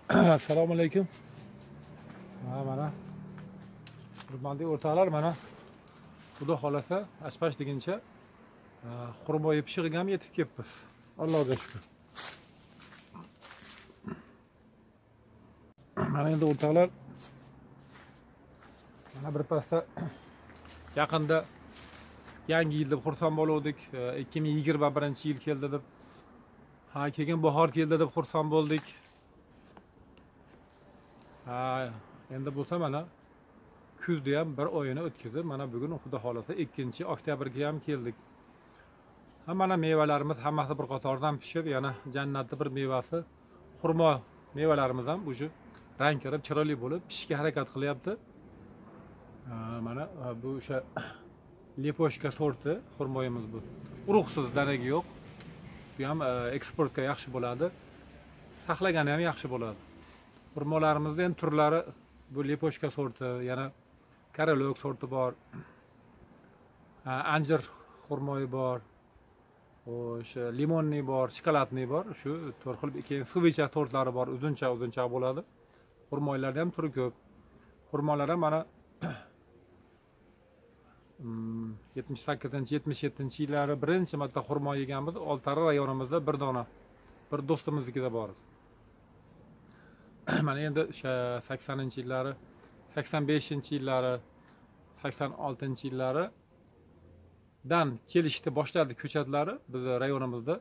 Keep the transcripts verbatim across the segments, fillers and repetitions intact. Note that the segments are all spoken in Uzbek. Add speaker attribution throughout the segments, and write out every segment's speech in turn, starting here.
Speaker 1: Assalomu alaykum. Ha mana hurmatli o'rtoqlar, mana xudo xolasa ashpash deguncha xurmo pishig'iga ham yetib kelibmiz. Allohga shukr. Mana endi o'rtoqlar, mana bir pasda yaqinda yangi yil deb xursand bo'ldik. ikki ming yigirma birinchi yil keldi deb, ha keyin bahor keldi deb xursand bo'ldik. Ha, endi bo'lsa mana kuzni ham bir oyini o'tkazib, mana bugun xudo xolasa ikkinchi oktyabrga ham keldik. Ha mana mevalarimiz hammasi bir qatordan pishib, yana jannatda bir mevasi xurmo mevalarimiz ham o'sha rang kirib, chiroyli bo'lib pishishga harakat qilyapti. Mana bu o'sha leposhka sorti xurmoyimiz bu. Urug'siz, daragi yo'q. Bu ham eksportga yaxshi bo'ladi. Saqlagani ham yaxshi bo'ladi. Xurmolarimizda ham turlari bu leposhka sorti, yana karolok sorti bor. Anjir xurmoyi bor. O'sha limonli bor, shokoladli bor. Shu to'rt xil keyin suvicha sortlari bor, uzuncha uzuncha bo'ladi. Xurmoylarda ham turi ko'p. Xurmolar ham mana yetmish sakkizinchi yetmish yettinchi yillari birinchi marta xurmo yeganmiz. Oltiariq rayonimizda bir dona bir do'stimiznikida bor. Mana endi o'sha saksoninchi yillari, sakson beshinchi yillari, sakson oltinchi yillari dan kelishdi boshladi ko'chatlari bizning rayonimizda.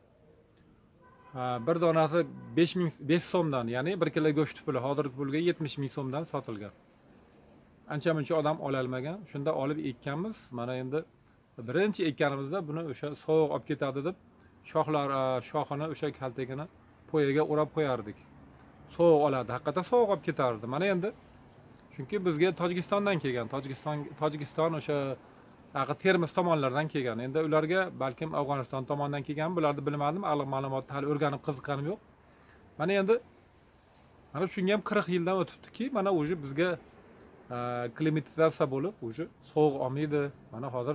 Speaker 1: Bir donasi besh ming besh so'mdan, ya'ni bir kilo go'sht puli hozirgi pulga yetmish ming so'mdan sotilgan. Ancha-muncha odam ola olmagan. Shunda olib ekkanmiz. Mana endi birinchi ekkanimizda buni o'sha sovuq olib ketadi deb shoxlar shoxini o'sha kaltagini poyaga o'rab qo'yardik. Sovuq oladi, haqiqatan sovuq olib ketardi. Mana endi chunki bizga Tojikistondan kelgan, Tojikiston Tojikiston o'sha haqi Termiz tomonlardan kelgan. Endi ularga balkim Afg'oniston tomonidan kelgan, bularni bilmadim, aniq ma'lumotni hali o'rganib qiziqqanim yo'q. Mana endi mana shunga ham qirq yildan o'tibdiki, mana o'sha bizga klimatizatsiya bo'lib, o'sha sovuq olmaydi. Mana hozir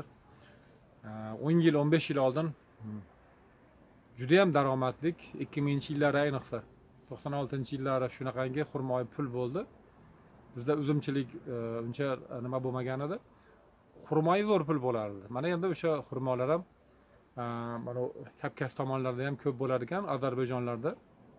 Speaker 1: o'n yil, o'n besh yil oldin juda ham daromadlik, ikki mingchi yillar ayniqsa to'qson oltinchi yillari shunaqangi xurmoy pul bo'ldi. Bizda uzumchilik uncha nima bo'lmagan edi. Xurmoy zo'r pul bo'lardi. Mana endi o'sha xurmolar ham mana Kavkaz tomonlarda ham ko'p bo'lar ekan, Ozarbayjonlarda.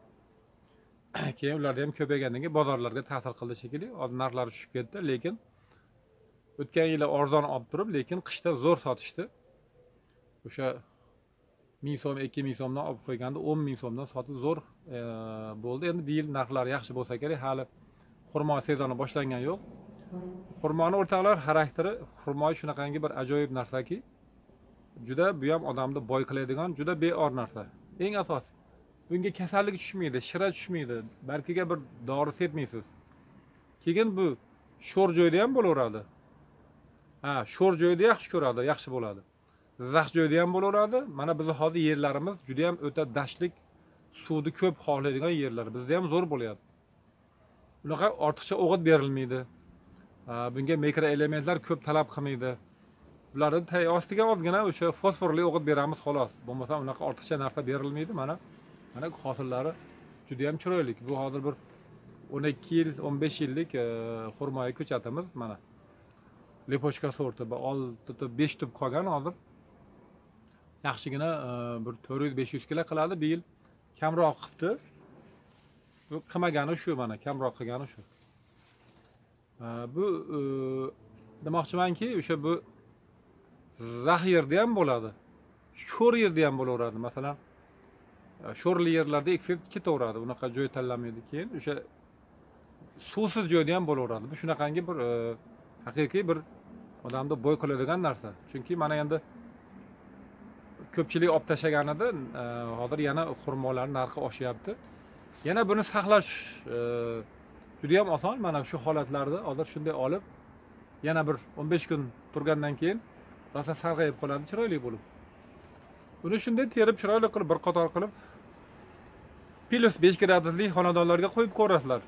Speaker 1: Keyin ularda ham ko'paygandan keyin bozorlarga ta'sir qildi shekilli, narxlari tushib ketdi, lekin o'tgan yili arzon olib turib, lekin qishda zo'r sotishdi. O'sha ming so'm, ikki ming so'mdan olib qo'yganda o'n ming so'mdan sotib zo'r bo'ldi. Endi bu yil narxlari yaxshi bo'lsa kerak, hali xurmo sezoni boshlangan yo'q. Xurmoni o'rtoqlar xarakteri, xurmo shunaqangi bir ajoyib narsaki, juda bu ham odamni boy qiladigan, juda beor narsa. Eng asosiy, bunga kasallik tushmaydi, shira tushmaydi, balkiga bir dori sepmaysiz. Keyin bu sho'r joyda ham bo'laveradi. Ha, sho'r joyda yaxshi ko'radi, yaxshi bo'ladi. Zax joyda ham bo'laveradi. Mana biz hozir yerlarimiz juda ham o'ta dashtlik, suvni ko'p xohlaydigan yerlar. Bizda ham zo'r bo'lyapti. Unaqa ortiqcha o'g'it berilmaydi. Bunga mikroelementlar ko'p talab qilmaydi. Bularni tay ostiga ozgina o'sha fosforli o'g'it beramiz xolos. Bo'lmasa unaqa ortiqcha narsa berilmaydi. Mana mana hosillari juda ham chiroyli. Bu hozir bir o'n ikki yil, o'n besh yillik xurmoy ko'chatimiz mana. Leposhka sorti va olti tup, besh tup qolgan hozir. Yaxshigina bir to'rt yuz besh yuz kilo qiladi, bu yil kamroq qilibdi. Bu qilmagani shu, mana kamroq qilgani shu. Bu demoqchimanki, o'sha bu zax yerda ham bo'ladi. Sho'r yerda ham bo'laveradi. Masalan, sho'rli yerlarda ekib ketaveradi. Unaqa joy tanlamaydi. Keyin o'sha suvsiz joyda ham bo'laveradi. Bu shunaqangi bir haqiqiy bir odamni boy qiladigan narsa. Chunki mana endi ko'pchilik olib tashlaganida hozir yana xurmolar narxi oshyapti. Yana buni saqlash juda ham oson. Mana shu holatlarda hozir shunday olib, yana bir o'n besh kun turgandan keyin rosa sarg'ayib qoladi, chiroyli bo'lib. Buni shunday terib chiroyli qilib bir qator qilib plus besh gradusli xonadonlarga qo'yib ko'rasizlar.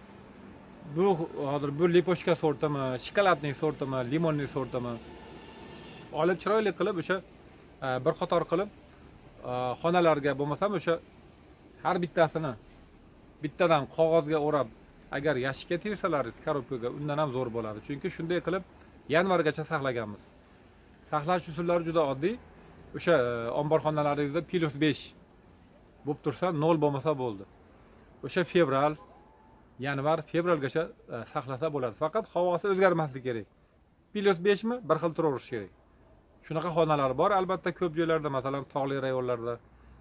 Speaker 1: Bu hozir bu leposhka sortimi, shokoladli sortimi, limonli sortimi olib chiroyli qilib o'sha bir qator qilib xonalarga bo'lmasam o'sha har bittasini bittadan qog'ozga o'rab agar yashikka tersalaringiz korobkaga undan ham zo'r bo'ladi. Chunki shunday qilib yanvargacha saqlaganmiz. Saqlash usullari juda oddiy. O'sha omborxonalaringizda plus besh bo'lib tursa, nol bo'lmasa bo'ldi. O'sha fevral, yanvar, fevralgacha saqlasa bo'ladi. Faqat havosi o'zgarmasligi kerak. plus besh mi? Bir xil turaverish kerak. Shunaqa xonalar bor, albatta ko'p joylarda, masalan, tog'li rayonlarda,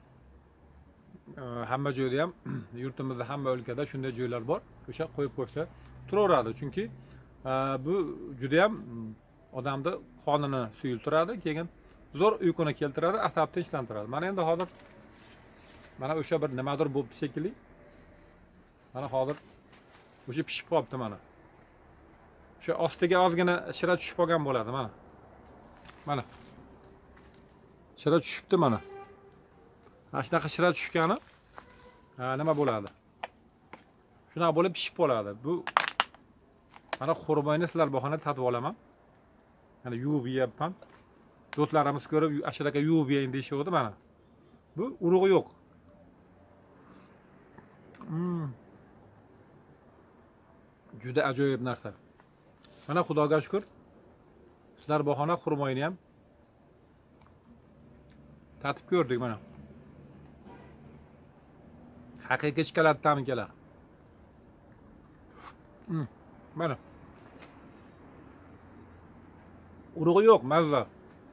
Speaker 1: hamma joyda ham, yurtimizda hamma o'lkada shunday joylar bor. O'sha qo'yib qo'ysa turaveradi. Chunki bu juda ham odamni qonini suyultiradi, keyin zo'r uyquni keltiradi, asabni tinchlantiradi. Mana endi hozir mana o'sha bir nimadir bo'libdi shekilli. Mana hozir o'sha pishib qolibdi mana. O'sha ostiga ozgina shira tushib qolgan bo'ladi mana. Mana. Shira tushibdi mana. Mana shunaqa shira tushgani nima bo'ladi? Shunaqa bo'lib pishib qoladi. Bu mana xurmoyni sizlar bahona tatib olaman. Mana yuvib yeyapman. Do'stlarimiz ko'rib, ashiraga yuvib yeyin deyishdi mana. Bu urug'i yo'q. Hmm. Juda ajoyib narsa. Mana Xudoga shukr. Sizlar bahona xurmoyni ham tatib ko'rdik mana. Haqiqiy chokolad ta'mi keladi. Hmm. Mana. Urug'i yo'q, mazza.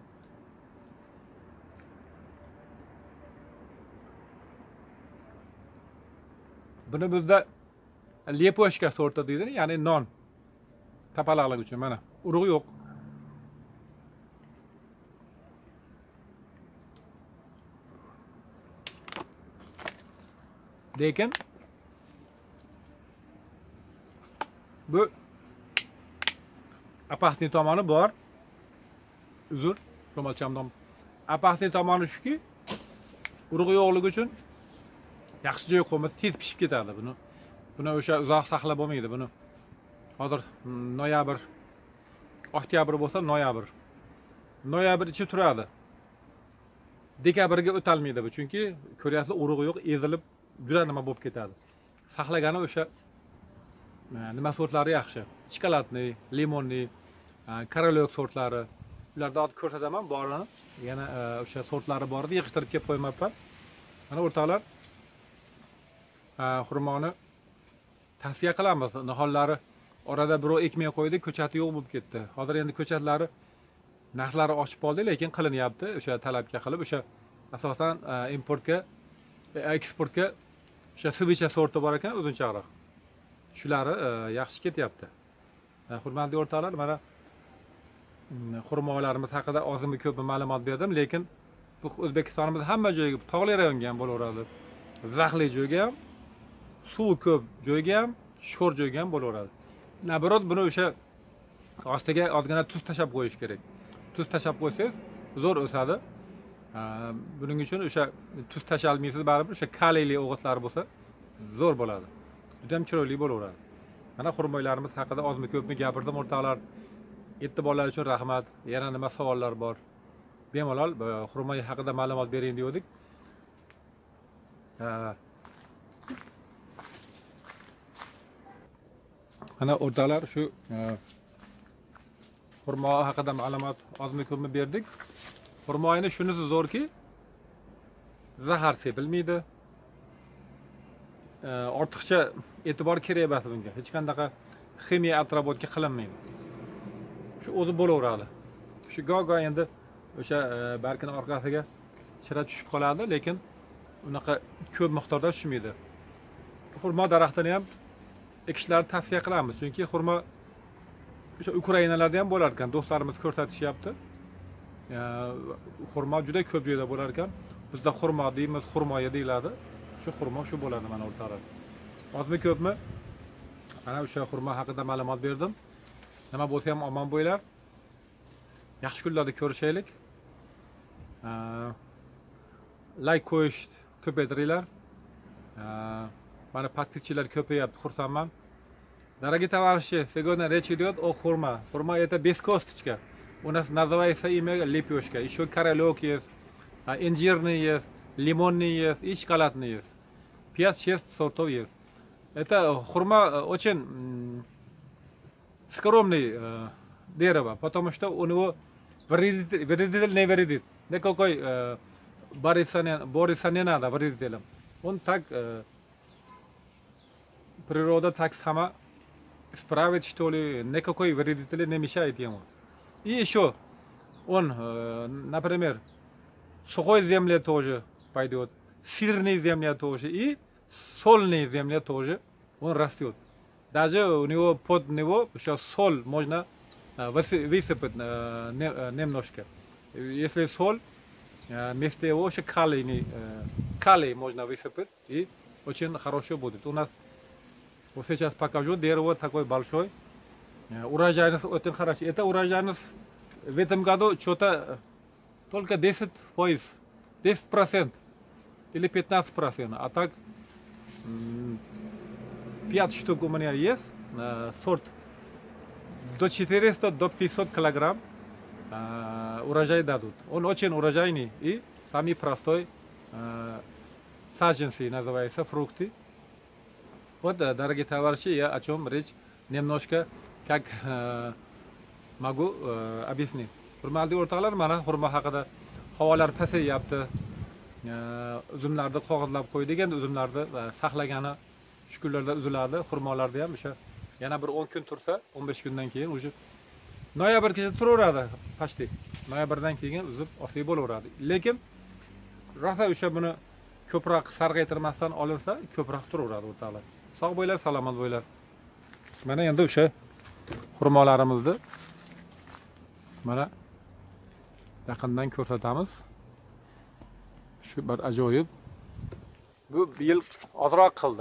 Speaker 1: Buni bizda leposhka sorti deydi, ya'ni non tapalaqlik uchun mana. Urug'i yo'q. Lekin bu apasni tomoni bor. Uzr, ro'molchamdan. Apasni tomoni shuki, urug'i yo'qligi uchun yaxshi joy qo'yib tez pishib ketadi buni. Buni o'sha uzoq saqlab bo'lmaydi buni. Hozir noyabr, oktyabr bo'lsa noyabr. Noyabr ichi turadi. Dekabrga o'talmaydi bu, chunki ko'ryapsiz, urug'i yo'q, ezilib juda nima bo'lib ketadi. Saqlagani o'sha nima sortlari yaxshi. Chokoladni, limonli, karolok sortlari. Ularda hozir ko'rsataman borini. Yana o'sha sortlari bor edi, yig'ishtirib kelib qo'ymayapman. Mana o'rtoqlar, xurmoni tavsiya qilamiz. Nihollari orada birov ekmay qo'ydi, ko'chati yo'q bo'lib ketdi. Hozir endi ko'chatlari narxlari oshib qoldi, lekin qilinyapti. O'sha talabga qilib, o'sha asosan importga, eksportga o'sha suvicha sorti bor ekan, uzuncharoq. Shulari yaxshi ketyapti. Hurmatli o'rtoqlar, mana xurmolarimiz haqida ozmi ko'p ma'lumot berdim, lekin bu O'zbekistonimizda hamma joyga, tog'li rayonga ham bo'laveradi. Zaxli joyga ham, suv ko'p joyga ham, sho'r joyga ham bo'laveradi. Nabrot buni o'sha ostiga ozgina tuz tashab qo'yish kerak. Tuz tashab qo'ysangiz zo'r o'sadi. Buning uchun o'sha tuz tashalmaysiz, baribir o'sha kaliyli o'g'itlar bo'lsa zo'r bo'ladi. Juda ham chiroyli bo'laveradi. Mana xurmoylarimiz haqida ozmi ko'pmi gapirdim o'rtoqlar. E'tiborlar uchun rahmat. Yana nima savollar bor? Bemalol xurmoy haqida ma'lumot bering dedik. Mana o'rtoqlar, shu xurmo haqida ma'lumot ozmi ko'pmi berdik. Xurmoyni shunisi zo'rki, zahar sepilmaydi. Ortiqcha e'tibor kerak emas bunga. Hech qanday ximiya atrofga qilinmaydi. Shu o'zi bo'laveradi. Shu go'go endi o'sha barkini orqasiga shira tushib qoladi, lekin unaqa ko'p miqdorda tushmaydi. Xurmo daraxtini ham ekishlarni tavsiya qilamiz, chunki xurmo o'sha Ukrainalarda ham bo'lar ekan, do'stlarimiz ko'rsatishyapti. Xurmo juda ko'p joyda bo'lar ekan. Bizda xurmo deymiz, xurmoya deyiladi. Shu xurmo shu bo'ladi mana o'rtoqlar. Ozmi ko'pmi? Mana o'sha xurmo haqida ma'lumot berdim. Nima bo'lsa ham omon bo'linglar. Yaxshi kunlarda ko'rishaylik. Like qo'yish ko'paytiringlar. Mana подписчиклар ko'payapti, xursandman. Дорогие товарищи, сегодня речь идет о хурма. Хурма это без косточка. У нас называется имя лепешка. Еще королек есть, инжирный есть, лимонный есть и шоколадный есть. пять-шесть сортов есть. Это хурма очень м, скромный э, дерево, потому что у него вредитель, вредитель не вредит. Никакой э, бороться не, бороться не надо вредителем. Он так, э, природа так сама справит, что ли, никакой вредитель не мешает ему. И еще он, э, например, сухой земле тоже пойдет, сырной земле тоже и сольной земле тоже он растет. Даже у него под него еще соль можно э, высыпать э, не, э, немножко. Если соль, э, вместо его еще калий, э, калий можно высыпать и очень хорошо будет. У нас вот сейчас покажу дерево такой большой. Э, урожайность очень хорошая. Это урожайность в этом году что-то только десять процентов, десять процентов или пятнадцать процентов. А так пять штук у меня есть, э, сорт до четырёхсот до пятисот килограмм э, урожай дадут. Он очень урожайный и самый простой э, саженцы называется, фрукты. Вот, дорогие товарищи, я о чем речь немножко как э, могу э, объяснить. Hurmatli o'rtoqlar, mana xurmo haqida havolar pasayyapti. Uzumlarni qog'ozlab qo'ydik, endi uzumlarni saqlagani shu kunlarda uziladi. Xurmolarda ham o'sha yana bir o'n kun tursa, o'n besh kundan keyin o'sha noyabrgacha turaveradi, почти. Noyabrdan keyin uzib olsak bo'laveradi. Lekin rosa o'sha buni ko'proq sarg'aytirmasdan olinsa, ko'proq turaveradi o'rtoqlar. Sog' bo'linglar, salomat bo'linglar. Mana endi o'sha xurmolarimizni mana yaqindan ko'rsatamiz. Shu bir ajoyib. Bu yil ozroq qildi.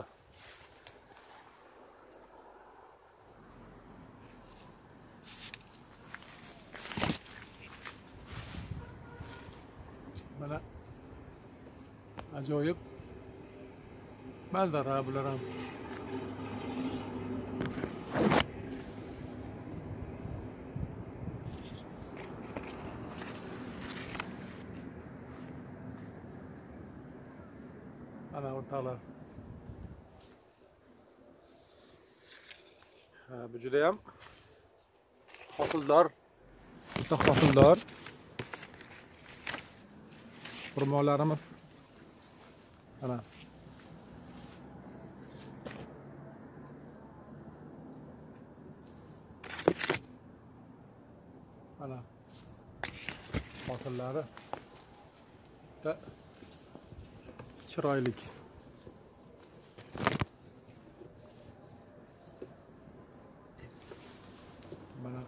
Speaker 1: Mana ajoyib manzara bular ham. Ana o'rtoqlar. Bu juda ham hosildor, juda hosildor xurmolarimiz. Ana. Ana. Hosillari da chiroylik. Mana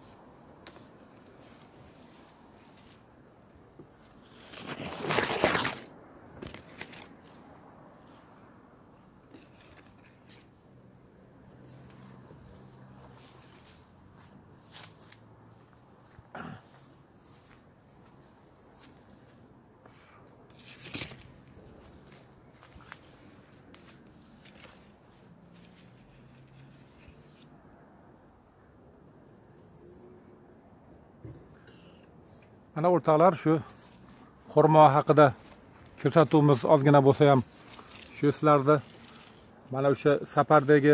Speaker 1: Ana o'rtoqlar, shu xurmo haqida ko'rsatuvimiz ozgina bo'lsa ham shu sizlarda mana o'sha safardagi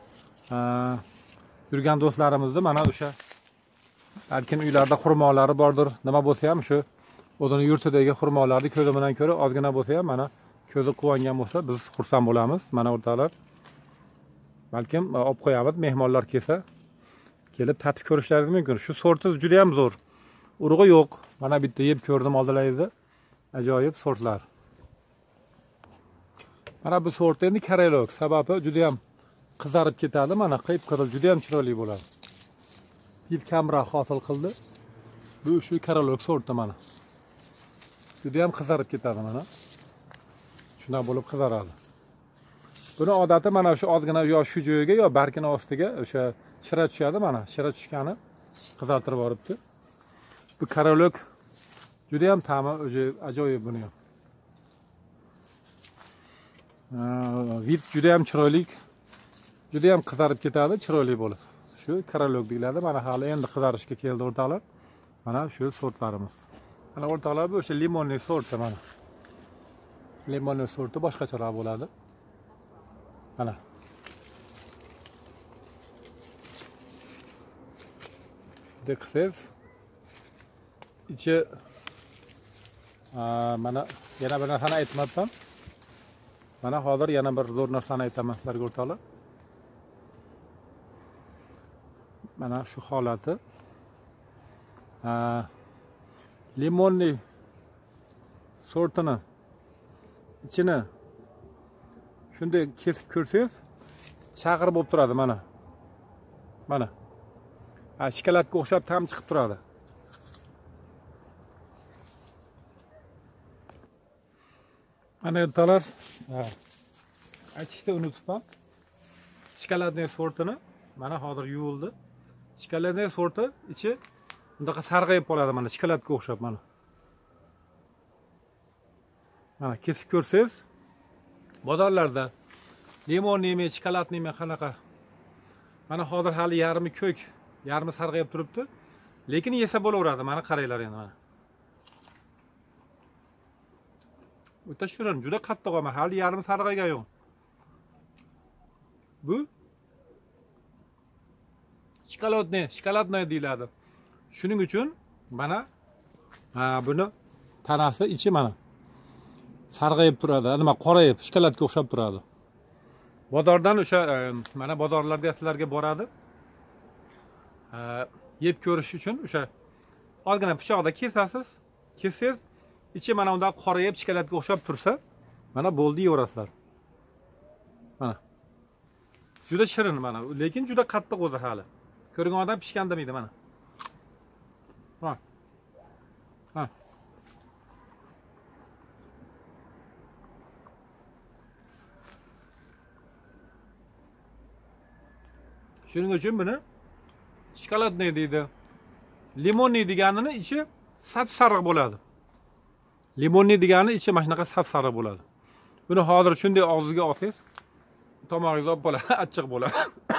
Speaker 1: yurgan do'stlarimizni mana o'sha balkim uylarda xurmolari bordir, nima bo'lsa ham shu o'zini yurtidagi xurmolarni ko'zi bilan ko'rib ozgina bo'lsa ham mana ko'zi quvongan bo'lsa biz xursand bo'lamiz. Mana o'rtoqlar, balkim olib qo'yamiz, mehmonlar kelsa kelib tatib ko'rishlari mumkin. Shu sorti juda ham zo'r. Urug'i yo'q. Mana bitta yeb ko'rdim oldilaringizda. Ajoyib sortlar. Mana bu sort endi karelok, sababi juda ham qizarib ketadi. Mana qip-qizil juda ham chiroyli bo'ladi. Yil kamroq hosil qildi. Bu shu karelok sorti mana. Juda ham qizarib ketadi mana. Shunday bo'lib qizaradi. Buni odati mana o'sha ozgina yo shu joyiga yo barkini ostiga o'sha shira tushadi mana. Shira tushgani qizartirib boribdi. Bu karelok juda ham ta'mi o'zi ajoyib buni ham. Vid juda ham chiroyli, juda ham qizarib ketadi, chiroyli bo'lib. Shu karelok deyiladi. Mana hali endi qizarishga keldi o'rtoqlar. Mana shu sortlarimiz. Mana o'rtoqlar, bu o'sha limonli sorti mana. Limonli sorti boshqacharoq bo'ladi. Mana. Bunday qilsangiz ichi mana yana bir narsani aytmabman. Mana hozir yana bir zo'r narsani aytaman sizlarga o'rtoqlar. Mana shu holati limonli sortini ichini shunday kesib ko'rsangiz chaqir bo'lib turadi mana. Mana. Ha, shokoladga o'xshab tam chiqib turadi. Mana o'rtoqlar, aytishni unutibman. Shokoladning sortini mana hozir yuvildi. Shokoladning sorti ichi bundaqa sarg'ayib qoladi mana shokoladga o'xshab mana. Mana kesib ko'rsangiz, bozorlarda limonlimi, shokoladnimi qanaqa. Mana hozir hali yarmi ko'k, yarmi sarg'ayib turibdi. Lekin yesa bo'laveradi. Mana qaranglar endi mana. O'ta shirin, juda qattiq ama hali yarmi sarg'aygan yo'q. Bu shokoladni, shokoladni deyiladi. Shuning uchun mana buni tanasi ichi mana sarg'ayib turadi, nima qorayib, shokoladga o'xshab turadi. Bozordan o'sha mana bozorlarda sizlarga boradi. Yeb ko'rish uchun o'sha ozgina pichoqda kesasiz, kessangiz ichi mana unda qorayib shokoladga o'xshab tursa, mana bo'ldi yeyorasizlar. Mana. Juda shirin mana, lekin juda qattiq o'zi hali. Ko'rgan odam pishgan demaydi mana. Ha. Ha. Shuning uchun buni shokoladni deydi. Limonli deganini ichi sap-sariq bo'ladi. Limonli degani ichi mana shunaqa sap-sariq bo'ladi. Buni hozir shunday og'ziga olsangiz, tomog'ingiz olib bo'ladi, achchiq bo'ladi.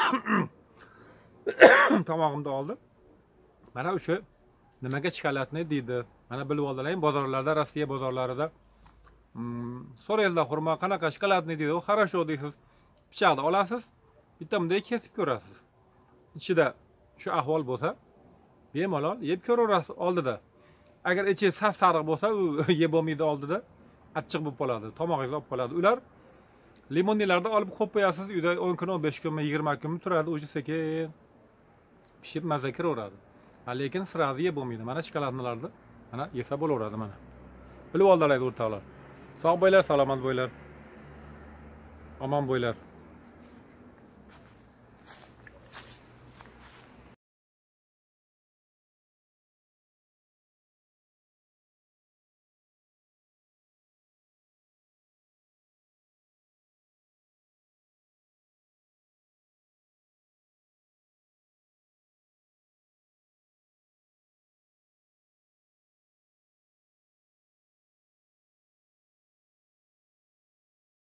Speaker 1: Tomog'imda oldim. Mana o'sha nimaga shokoladni deydi. Mana bilib oldilaring, bozorlarda, Rossiya bozorlarida so'raylar, xurmo qanaqa shokoladni deydi. U хорошо deysiz. Pichoqda olasiz, bitta bunday kesib ko'rasiz. Ichida shu ahvol bo'lsa, bemalol yeb ko'raverasiz oldida. Agar ichi sap-sariq bo'lsa, u yeb bo'lmaydi oldida, achchiq bo'lib qoladi, tomog'ingiz olib qoladi. Ular limonlarni olib qo'yib qo'yasiz, uyda o'n kun, o'n besh kun, yigirma kun turadi, o'sha sekin pishib mazza kiraveradi. Lekin sirada yeb bo'lmaydi. Mana shokoladlarni mana yesa bo'laveradi mana. Bilib oldilar o'rtoqlar. Sog' bo'ylar, salomat bo'ylar. Omon bo'ylar.